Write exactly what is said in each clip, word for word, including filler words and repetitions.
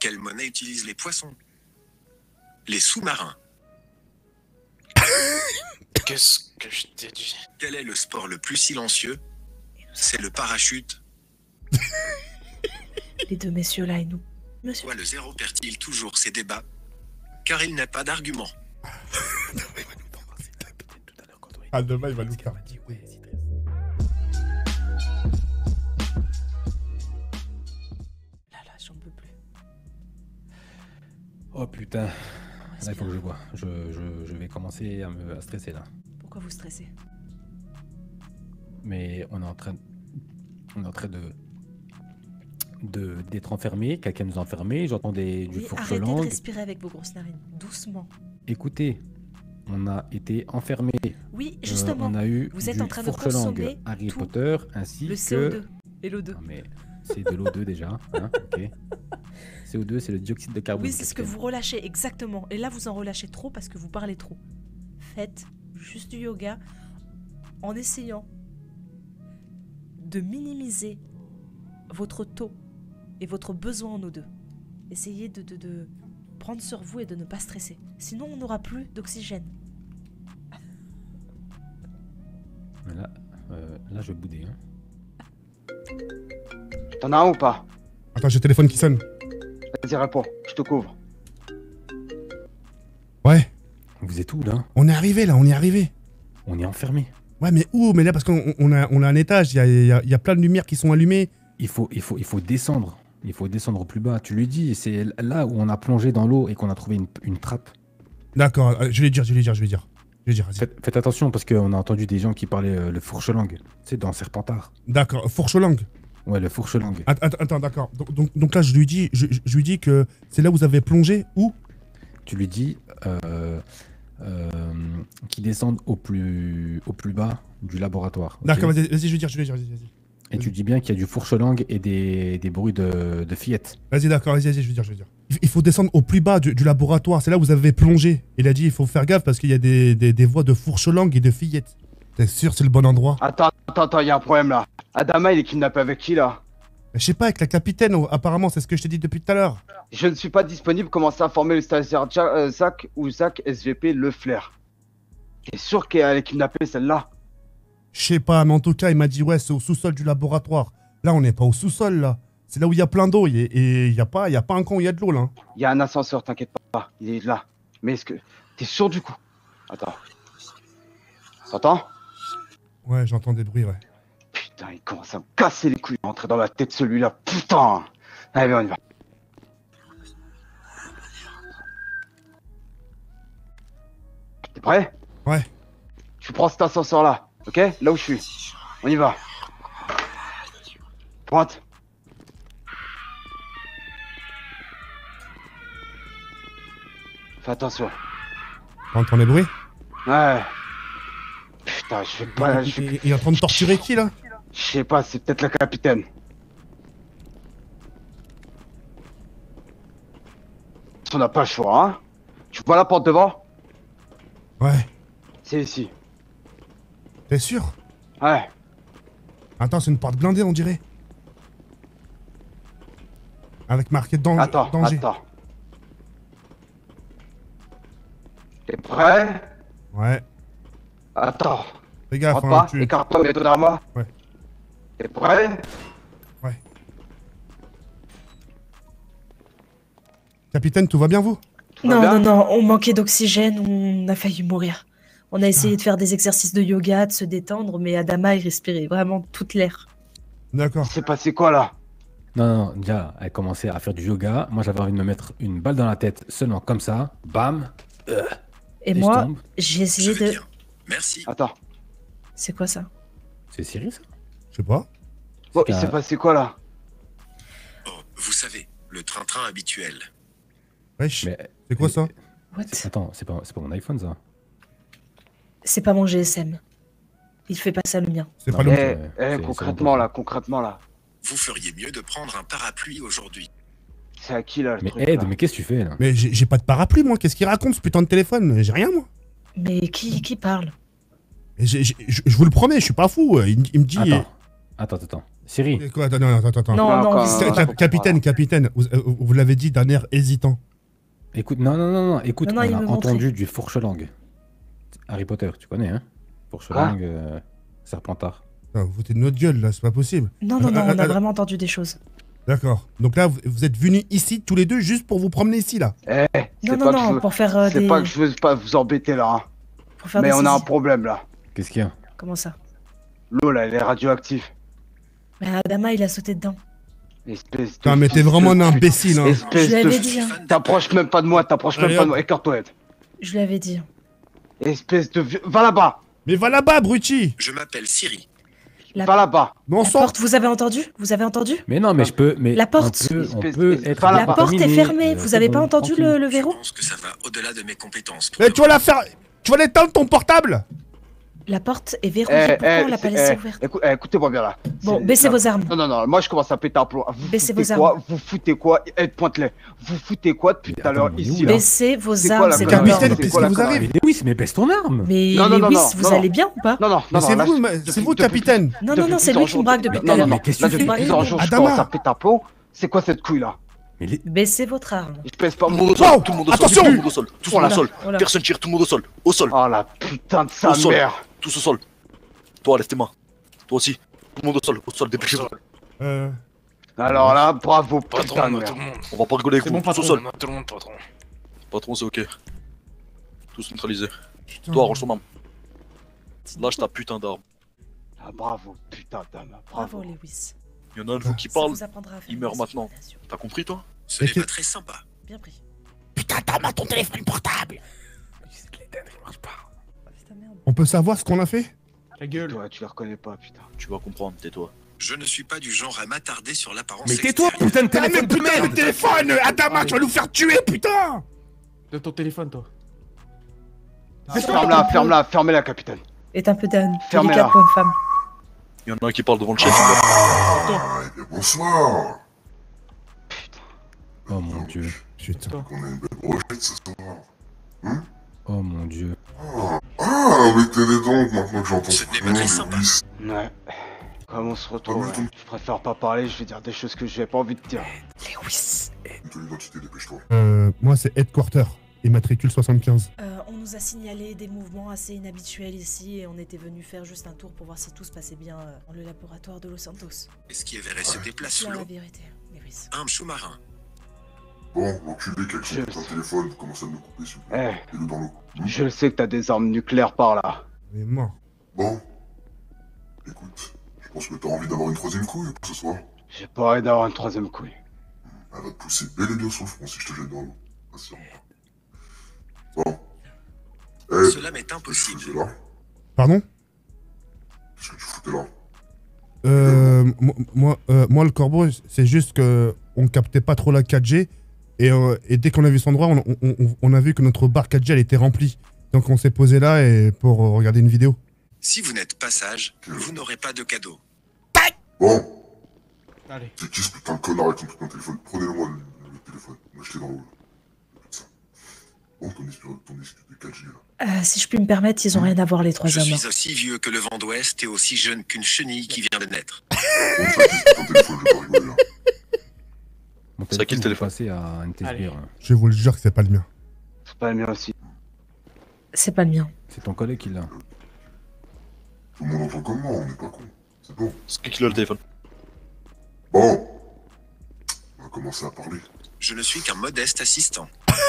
Quelle monnaie utilisent les poissons? Les sous-marins. Qu'est-ce que je t'ai dit? Quel est le sport le plus silencieux? C'est le parachute. Les deux messieurs là et nous. Monsieur. Pourquoi le zéro perd-il toujours ses débats? Car il n'a pas d'argument. Ah, demain, il va nous faire. Là, là, j'en peux plus. Oh putain. Là, il faut que je vois. Je, je, je vais commencer à me à stresser là. Pourquoi vous stressez? Mais on est en train, on est en train de de d'être enfermé. Quelqu'un nous a enfermés. J'entends des du Oui, fourche-langue. arrêtez de respirer avec vos grosses narines. Doucement. Écoutez, on a été enfermés. Oui, justement. Euh, on a eu vous êtes du en train de fourche-langue consommer Harry tout Potter ainsi le que C O deux et l'O deux. Non, mais c'est de l'O deux déjà. Hein, ok. C O deux, c'est le dioxyde de carbone. Oui, c'est ce que capitaine. vous relâchez, exactement. Et là, vous en relâchez trop parce que vous parlez trop. Faites juste du yoga en essayant de minimiser votre taux et votre besoin en O deux. Essayez de, de, de prendre sur vous et de ne pas stresser. Sinon, on n'aura plus d'oxygène. Là, euh, là, je vais bouder. Hein. T'en as un ou pas? Attends, j'ai le téléphone qui sonne. Vas-y, réponds, je te couvre. Ouais. Vous êtes où là? On est arrivé là, on est arrivé. On est enfermé. Ouais, mais où? Mais là, parce qu'on on a, on a un étage, il y a, il y, a, il y a plein de lumières qui sont allumées. Il faut, il faut, il faut descendre. Il faut descendre au plus bas. Tu lui dis, c'est là où on a plongé dans l'eau et qu'on a trouvé une, une trappe. D'accord, euh, je vais dire, je vais dire, je vais dire. Je vais dire, vas-y. Faites, faites attention parce qu'on a entendu des gens qui parlaient euh, le fourche-langue. C'est dans Serpentard. D'accord, fourche-langue. Ouais, le fourche-langue. Att- att- Attends, d'accord. Donc, donc, donc là, je lui dis, je, je lui dis que c'est là où vous avez plongé. Où? Tu lui dis euh, euh, qu'ils descendent au plus, au plus bas du laboratoire. ok D'accord, vas-y, vas-y, je vais dire, je vais dire, vas-y, vas-y. Et tu dis bien qu'il y a du fourche-langue et des, des bruits de, de fillettes. Vas-y, d'accord, vas-y, vas-y, je vais dire, je vais dire. Il il faut descendre au plus bas du, du laboratoire. C'est là où vous avez plongé. Il a dit, il faut faire gaffe parce qu'il y a des, des, des voix de fourche-langue et de fillettes. T'es sûr, c'est le bon endroit? Attends, attends, attends, il y a un problème là. Adama, il est kidnappé avec qui là? Je sais pas, avec la capitaine, oh, apparemment, c'est ce que je t'ai dit depuis tout à l'heure. Je ne suis pas disponible, commencez à informer le stagiaire Ja- euh, Zach ou Zach S G P Le Flair. T'es sûr qu'elle est kidnappée celle-là? Je sais pas, mais en tout cas, il m'a dit, ouais, c'est au sous-sol du laboratoire. Là, on n'est pas au sous-sol, là. C'est là où il y a plein d'eau. Et et il y a pas, il y a pas un camp où il y a de l'eau, là. Il y a un ascenseur, t'inquiète pas, il est là. Mais est-ce que... T'es sûr du coup? Attends. T'entends? Ouais, j'entends des bruits, ouais. Putain, il commence à me casser les couilles, rentrer dans la tête celui-là, putain. Allez, on y va. T'es prêt? Ouais. Tu prends cet ascenseur-là, ok? Là où je suis. On y va. Pointe. Fais attention. T'entends les bruits? Ouais. Putain, je vais pas... il, je vais- il- il est en train de torturer qui, là? Je sais pas, c'est peut-être la capitaine. On n'a pas le choix, hein? Tu vois la porte devant? Ouais. C'est ici. T'es sûr? Ouais. Attends, c'est une porte blindée, on dirait. Avec marqué dan Attends, danger. attends. T'es prêt? Ouais. Attends. Fais gaffe, Rentre hein, pas, tu... écarte-toi, mets-toi derrière moi. Ouais. T'es prêt? Ouais. Capitaine, tout va bien, vous? Tout va Non, bien? non, non, on manquait d'oxygène, on a failli mourir. On a essayé de faire des exercices de yoga, de se détendre, mais Adama, il respirait vraiment toute l'air. D'accord. Il s'est passé quoi là? Non, non, non, déjà, elle commençait à faire du yoga. Moi, j'avais envie de me mettre une balle dans la tête seulement comme ça. Bam. Euh, Et, je moi, tombe. j'ai Je essayé vais de... bien. Merci. Attends. C'est quoi ça? C'est Siri, ça? Je sais pas. Bon, C'est il un- s'est passé quoi là? Oh, vous savez, le train-train habituel. Wesh. Mais C'est quoi ça? What? attends, c'est pas, c'est pas mon iPhone, ça? C'est pas mon G S M. Il fait pas ça le mien. C'est Non, pas mais- le... Eh, c'est- eh, c'est- concrètement c'est là, concrètement là. Vous feriez mieux de prendre un parapluie aujourd'hui. C'est à qui là le Mais truc Ed, là? mais qu'est-ce que tu fais, là? Mais j'ai j'ai pas de parapluie, moi. Qu'est-ce qu'il raconte, ce putain de téléphone? J'ai rien, moi. Mais qui, qui parle? Et j'ai- j'ai- je je vous le promets, je suis pas fou. Il, il me dit... Attends. Attends, attends. Siri. Et quoi, attends, non, attends, attends. Non, Non, non, quand- vous- Ca- cap- Capitaine, capitaine, vous, euh, vous l'avez dit d'un air hésitant. Écoute, non, non, non, non. Écoute, Non, non, on il a veut entendu montrer. du fourche-langue. Harry Potter, tu connais, hein? Fourche-langue, euh, Serpentard. Ah, vous foutez de notre gueule, là, c'est pas possible. Non, non, non, Euh, on a euh, vraiment entendu des choses. D'accord. Donc là, vous, vous êtes venus ici, tous les deux, juste pour vous promener ici, là. Eh, Non, c'est non, pas que je non, veux- pour faire euh, c'est des... pas que je veux pas vous embêter là, hein. pour faire Mais des on a un saisies. problème là. Qu'est-ce qu'il y a? Comment ça? L'eau là, elle est radioactive. Mais Adama, il a sauté dedans. Espèce de. Putain, mais t'es vraiment un imbécile, hein. Je Espèce lui avais de. dit, hein. T'approches même pas de moi, t'approches même Allez, pas de hop. moi. Écarte-toi, Ed. Je lui avais dit. Espèce de. vieux- Va là-bas. Mais va là-bas, Brutti. Je m'appelle Siri. La, Va là-bas. Mais on la sort. porte, vous avez entendu? Vous avez entendu? Mais non, mais je peux. Mais La porte. On peut, on Espèce- peut espèce- être. La La porte est contaminé, fermée. euh, Vous c'est avez bon, pas entendu tranquille. le, le Je verrou? pense que ça va au-delà de mes compétences. Mais tu vas la faire. Tu vas l'éteindre ton portable. La porte est Eh, verrouillée. Pourquoi eh, on l'a pas c'est- laissée eh, ouverte? écou- eh, Écoutez-moi bien là. Bon, C'est- baissez là- vos armes. Non, non, non, moi je commence à péter un plomb. Vous Baissez foutez vos quoi armes. Vous foutez quoi Ed, pointe-les. Vous foutez quoi depuis Mais tout à l'heure attends, mais ici où, là Baissez vos C'est quoi armes, la c'est connerie dans Capitaine, l'ordre. qu'est-ce quoi qui la vous connerie arrive? Mais Lewis, mais baisse ton arme. Mais Non, non, non, Lewis, non, vous non, allez non. bien ou pas? Non, non, Mais non, c'est non, là, vous, je- ma- c'est depuis- vous, depuis- capitaine. Non, non, depuis non, c'est lui plusieurs qui jours- me braque depuis tout Non, à non, l'heure. mais qu'est-ce que Là, tu depuis fais? plusieurs jours, je Adama. commence à péter un plomb. C'est quoi cette couille là Mais les- Baissez votre arme. Je pèse pas Tout le mon monde au sol, Wow, tout le monde au sol, attention. tout le monde au sol, tous Oh là au sol. Oh là. Personne tire, tout le monde au sol, au sol, Oh la putain de sa Au sol. mère. tous au sol. Toi, lève tes mains. Toi aussi. Tout le monde au sol, au sol, dépêchez-vous. Euh. Alors là, bravo putain Patron, de on a merde. tout le monde. On va pas rigoler avec C'est vous, bon, tous au patron. sol. On a tout le monde, patron. Patron, c'est ok. Tous neutralisés. Putain. Toi, range ton arme. Lâche ta putain d'arme. Ah, bravo putain d'âme. Bravo, Bravo. Lewis. Il y en a un de vous qui Ça parle. vous apprendra à faire il meurt des maintenant. simulations. T'as compris, toi Ce Mais n'est t'es- pas très sympa. Bien pris. Putain, t'as mal ton téléphone portable. Putain, merde. On peut savoir ce qu'on a fait? Ta gueule. Toi, tu les reconnais pas putain. Tu vas comprendre, tais-toi. Je ne suis pas du genre à m'attarder sur l'apparence Mais tais-toi, extérieure. putain de Ah, mais téléphone de putain, le merde. téléphone. Adama, tu vas nous faire tuer, putain. Donne ton téléphone, toi. Ferme-la, ferme-la, fermez-la, capitaine. Est un peu down. Fermez-la. Délicate pour une femme. Il y en a un qui parle devant le chef. Ah, eh bien, bonsoir. Oh mon dieu. Putain. On a une belle brochette ce soir. Oh mon dieu. Ah, ah mettez les dents maintenant que j'entends Ce ce n'est pas prénom, très sympa. Lewis. Ouais. Comme on se retrouve, Ah, mais ouais. Je préfère pas parler, je vais dire des choses que j'ai pas envie de dire. Lewis. Mets ton identité, dépêche-toi. Euh, moi, c'est Headquarter. Et matricule soixante-quinze. Euh, on nous a signalé des mouvements assez inhabituels ici et on était venu faire juste un tour pour voir si tout se passait bien euh, dans le laboratoire de Los Santos. Est-ce qu'il verrait se déplace C'est sous la l'eau vérité, Lewis. Un sous-marin. Bon, l'enculé qui a Je- son téléphone, commence à me couper, s'il vous plaît. Eh, Mets-le dans l'eau. Hmm je sais que t'as des armes nucléaires par là. Il est mort. Bon. Écoute, je pense que t'as envie d'avoir une troisième couille pour ce soir. J'ai pas envie d'avoir une troisième couille. Elle va te pousser bel et bien sur le front si je te jette dans l'eau. Assure-moi. Bon. Eh, Cela m'est qu'est-ce que tu impossible. faisais là Pardon? Qu'est-ce que tu foutais là Euh, moi, moi, euh, moi, le corbeau, c'est juste que on captait pas trop la quatre G. Et, euh, et dès qu'on a vu cet endroit, on, on- on- on a vu que notre barre quatre G, elle était remplie. Donc on s'est posé là et pour euh, regarder une vidéo. Si vous n'êtes pas sage, vous n'aurez pas de cadeau. Bon. Allez. C'est qui ce putain de connard avec son putain de téléphone? Prenez-le-moi le, le téléphone. L'achetez dans l'eau. là. Putain. Bon, ton esprit, ton esprit de quatre G là. Euh, si je puis me permettre, ils ont rien à voir les trois Je hommes. suis aussi vieux que le vent d'ouest et aussi jeune qu'une chenille qui vient de naître. Bon, ça, c'est ton téléphone, je vais pas rigoler là. Mon C'est à qui le téléphone téléphone est passé à un T S B R. hein. Je vous le jure que c'est pas le mien. C'est pas le mien aussi. C'est pas le mien. C'est ton collègue qui l'a. Tout le monde entend comme moi, on n'est pas con. C'est bon. C'est qui qui a le téléphone? Bon. On va commencer à parler. Je ne suis qu'un modeste assistant.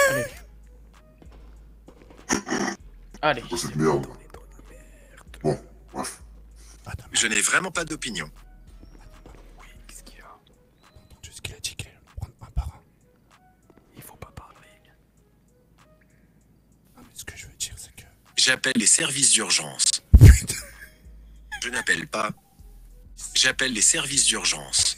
Allez. C'est quoi cette merde là? Bon, bref. Attends, Je n'ai vraiment pas d'opinion. Qu'est-ce qu'il y a? t'as entendu ce qu'il a dit qu'il allait nous prendre un par un. Il faut pas parler. Non, mais ce que je veux dire, c'est que. J'appelle les services d'urgence. Je n'appelle pas. J'appelle les services d'urgence.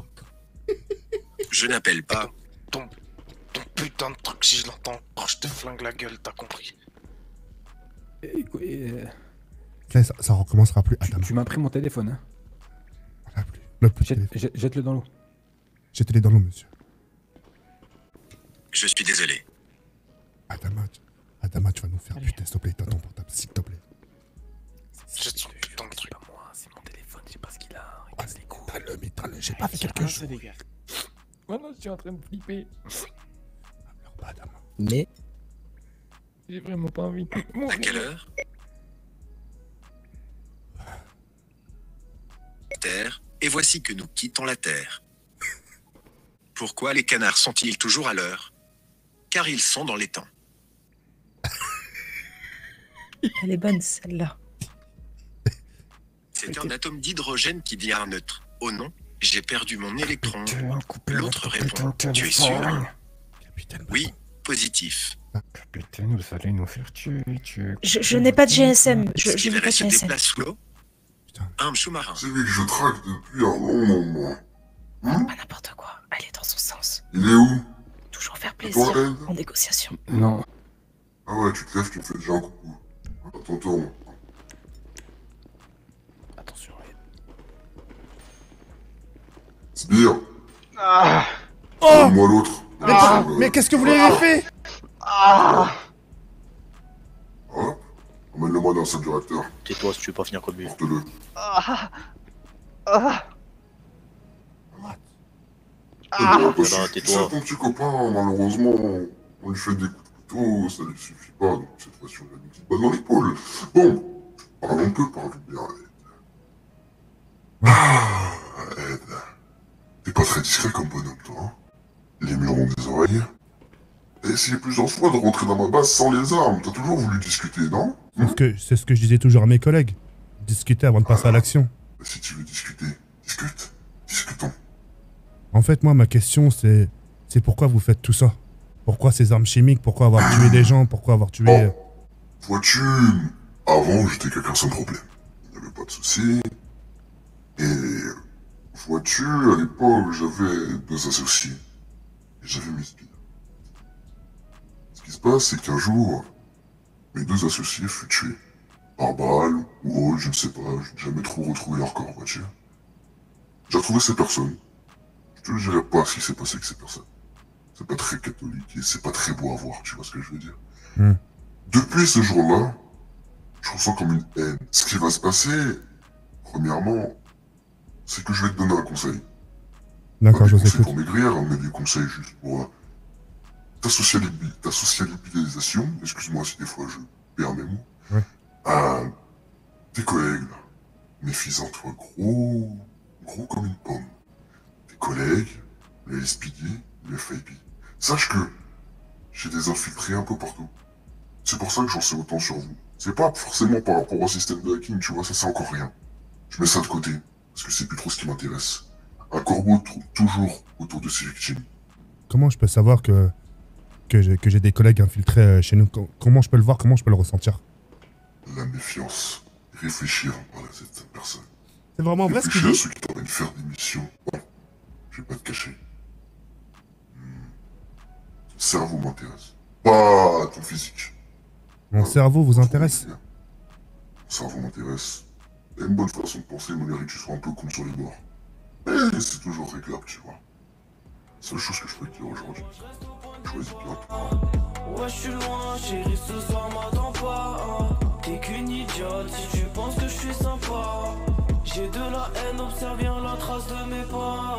Je n'appelle pas. Ton, ton putain de truc, si je l'entends, oh, je te flingue la gueule, t'as compris. Et- et- euh, Là, ça, ça recommencera plus. tu Attends, tu m'as pris mon téléphone, hein? là, plus. Là, plus de Jette- téléphone. jette- Jette-le dans l'eau. Jetez-les dans l'eau, monsieur. Je suis désolé. Adama, tu... Adama, tu vas nous faire Allez. putain, s'il te plaît, t'as ton portable, s'il te plaît. Jette son putain de truc. Pas moi, c'est mon téléphone, je sais pas ce qu'il a. Métal, métal, j'ai pas fait quelque chose. Maintenant, je suis en train de flipper. Alors, pas d'âme. Mais J'ai vraiment pas envie de À mourir. quelle heure? Terre, et voici que nous quittons la Terre. Pourquoi les canards sont-ils toujours à l'heure? Car ils sont dans les temps. Elle est bonne, celle-là. C'est un atome d'hydrogène qui dit à un neutre. Oh non, j'ai perdu mon électron. L'autre répond. Tu es sûr? Capitaine, Oui, positif. Capitaine, vous allez nous faire tuer, tuer. Je, je n'ai pas de G S M. Je, Est-ce je qu'il n'ai pas de se G S M. déplace sous l'eau? Putain. Un sous-marin. C'est lui que je traque depuis un long moment. Hein? Pas n'importe quoi. Allez dans son sens. Il est où? Toujours faire Toi, plaisir Ed? en négociation. Non, Ah ouais, tu te lèves, tu me fais déjà un coucou. Attends, attends. attention. Sbire, Ah, Oh moi l'autre. Mais, Ah. mais qu'est-ce que vous lui avez fait? ah, Hop, emmène-le-moi dans la salle du réacteur. Tais-toi si tu veux pas finir comme lui. Porte-le. ah, ah, Ah, ah. pas Voilà, su- tais-toi. C'est ton petit copain, malheureusement, on lui fait des coups de couteau, ça lui suffit pas, donc cette fois-ci on a une petite balle dans l'épaule. Bon, parlons peu, parlons bien, Ed. Ah, Ed. T'es pas très discret comme bonhomme, toi, hein? Les murs ont des oreilles. T'as essayé plusieurs fois de rentrer dans ma base sans les armes, t'as toujours voulu discuter, non? C'est ce, que, c'est ce que je disais toujours à mes collègues. Discuter avant de passer à l'action. Si tu veux discuter, discute. Discutons. En fait, moi, ma question, c'est c'est pourquoi vous faites tout ça? Pourquoi ces armes chimiques? Pourquoi avoir tué des gens? Pourquoi avoir tué... euh, Vois-tu, avant j'étais quelqu'un sans problème. Il n'y avait pas de soucis. Et vois-tu, à l'époque j'avais deux associés. Et j'avais mes spies. Ce qui se passe, c'est qu'un jour, mes deux associés furent tués. Par balle, ou autre, je ne sais pas, je n'ai jamais trop retrouvé leur corps, vois-tu. J'ai retrouvé ces personnes. Je te dirai pas ce qui s'est passé avec ces personnes. C'est pas très catholique et c'est pas très beau à voir, tu vois ce que je veux dire. Hmm. Depuis ce jour-là, je ressens comme une haine. Ce qui va se passer, premièrement, c'est que je vais te donner un conseil. D'accord, Pas je des vous conseils écoute. pour maigrir, mais des conseils juste pour euh, ta, socialibi- ta socialisation. Excuse-moi si des fois je perds mes mots. Ouais. Euh, tes collègues, là, méfie-en toi, gros, gros comme une pomme. Tes collègues, les S P D, les F I B. Sache que j'ai des infiltrés un peu partout. C'est pour ça que j'en sais autant sur vous. C'est pas forcément par rapport au système de hacking, tu vois, ça c'est encore rien. Je mets ça de côté, parce que c'est plus trop ce qui m'intéresse. Un corbeau tourne toujours autour de ses victimes. Comment je peux savoir que, que j'ai que j'ai des collègues infiltrés euh, chez nous? Com- Comment je peux le voir? Comment je peux le ressentir? La méfiance. Réfléchir à cette personne. C'est vraiment vrai ce qu'il Réfléchir à dit? ceux qui t'emmènent faire des missions. Non, je vais pas te cacher. Hmm. Ton cerveau m'intéresse. Pas ton physique. Mon cerveau vous intéresse? Mon cerveau m'intéresse. T'as une bonne façon de penser, malgré que tu sois un peu con sur les bords. Mais c'est toujours réglable, tu vois. Seule chose que je peux te dire aujourd'hui. Choisis bien toi. Ouais, je suis loin, chérie, ce soir m'attends pas. Hein. T'es qu'une idiote si tu penses que je suis sympa. J'ai de la haine, observe bien la trace de mes pas.